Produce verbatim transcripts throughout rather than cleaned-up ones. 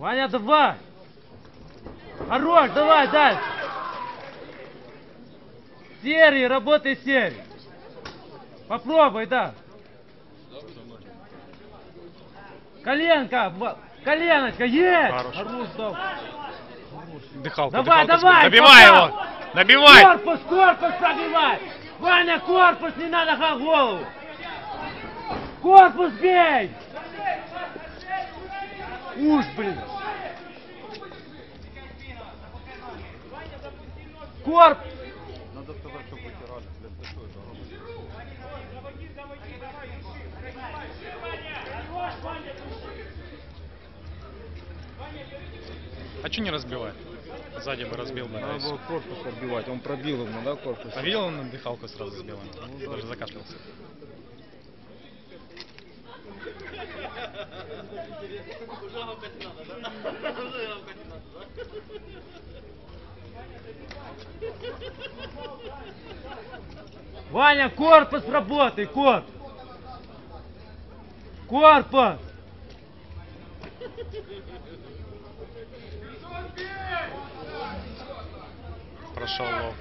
Ваня, давай! Хорош, давай, дальше! Серии, работай серии! Попробуй, да! Коленка! Коленочка, есть! Хорош. Хорош, да. Дыхалка, Давай, дыхалка. давай! Набивай попал! его! Набивай! Корпус, корпус пробивай! Ваня, корпус, не надо ха голову! Корпус бей! Уж, блин! Корпус! Надо сказать, чтобы вытирали, блин, ты что это робишь? А что не разбивать? Сзади бы разбил бы. Надо было корпус отбивать, он пробил ему, да, корпус? А видел, он на дыхалку сразу сбил? Даже закашлялся. Ваня, корпус работай, корпус! Корпус! Прошел лов.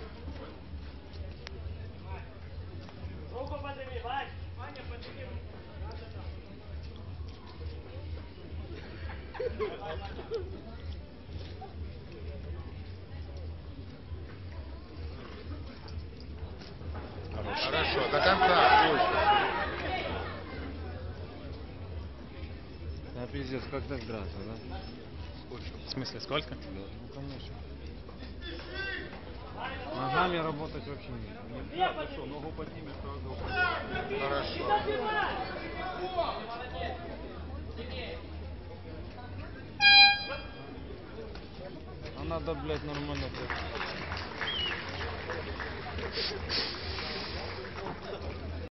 Хорошо. Хорошо, до конца. Да пиздец, как так драться, да? В смысле, сколько? Да, ну конечно. Ногами работать вообще не нельзя. Ты что, ногу поднимешь, сразу упадешь. Хорошо. А надо, блядь, нормально.